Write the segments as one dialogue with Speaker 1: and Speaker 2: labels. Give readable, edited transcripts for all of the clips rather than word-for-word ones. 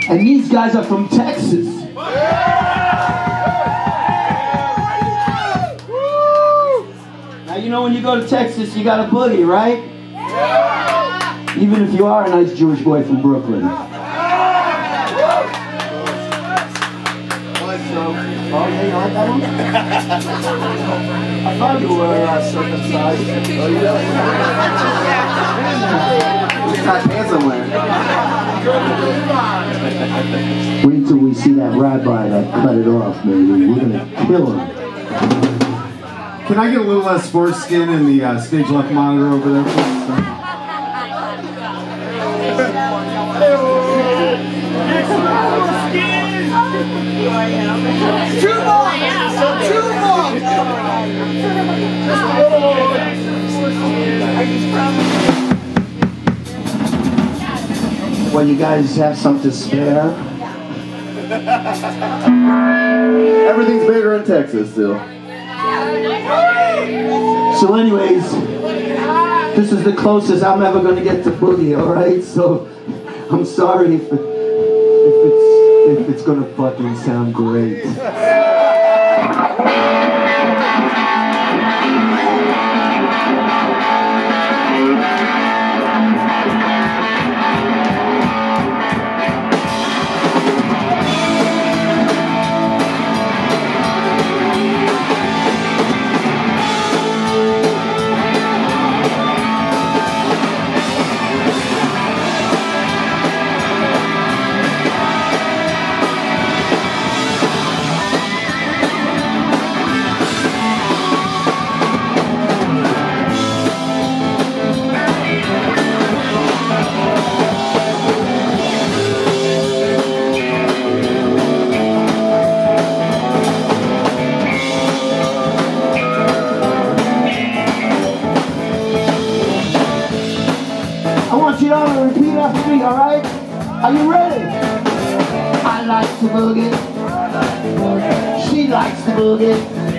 Speaker 1: And these guys are from Texas. Now you know when you go to Texas, you got a boogie, right? Even if you are a nice Jewish boy from Brooklyn. Oh, yeah, you like that one? I thought you were circumcised. Oh, you know? He's not pants somewhere. Wait till we see that rabbi that cut it off, baby. We're gonna kill him.
Speaker 2: Can I get a little less foreskin in the stage left monitor over there, please?
Speaker 3: Two more! Two more!
Speaker 1: Well, you guys have something to spare?
Speaker 4: Everything's bigger in Texas still.
Speaker 1: So anyways, this is the closest I'm ever going to get to Boogie, alright? So, I'm sorry if it's going to fucking sound great. I want you all to repeat after me, alright? Are you ready? I like to boogie. She likes to boogie.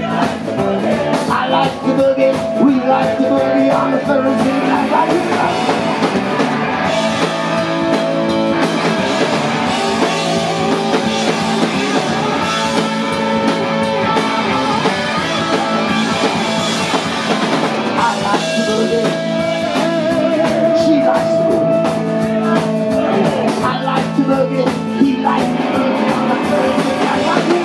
Speaker 1: I like to boogie. We like to boogie on a Thursday night. I like to boogie. She likes to boogie. I like to boogie. He likes to boogie on a Thursday night.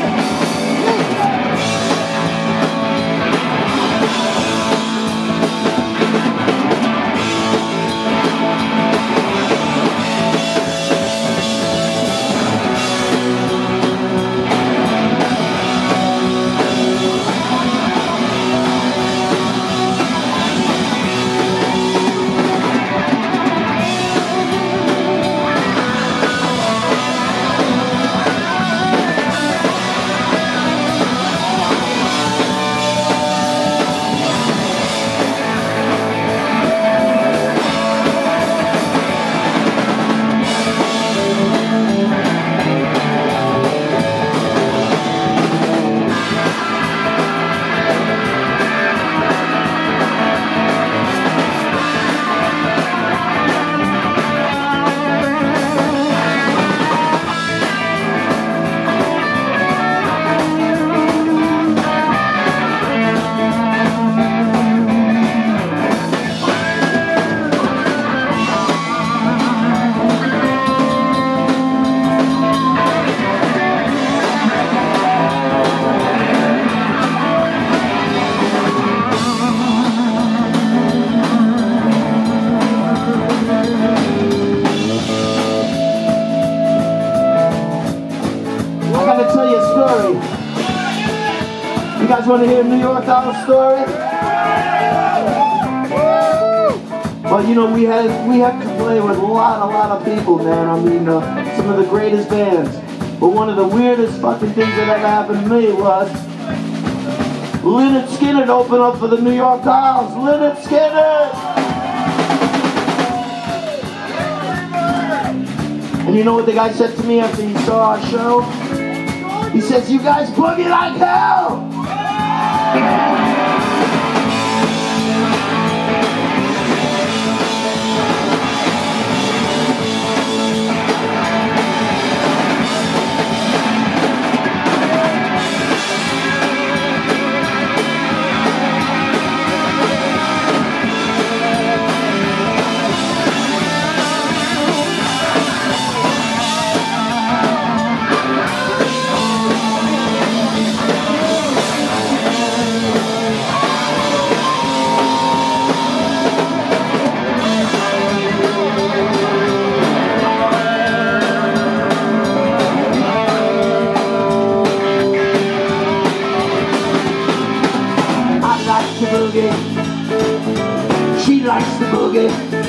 Speaker 1: You guys want to hear a New York Dollar story? Well, you know, we have to play with a lot of people, man. I mean, some of the greatest bands. But one of the weirdest fucking things that ever happened to me was Lynyrd Skynyrd opened up for the New York Dolls. Lynyrd Skynyrd! And you know what the guy said to me after he saw our show? He says, "You guys boogie like hell!" Boogie.